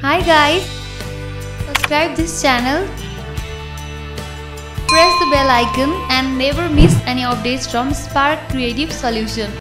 Hi guys, subscribe this channel, press the bell icon and never miss any updates from Spark Creative Solution.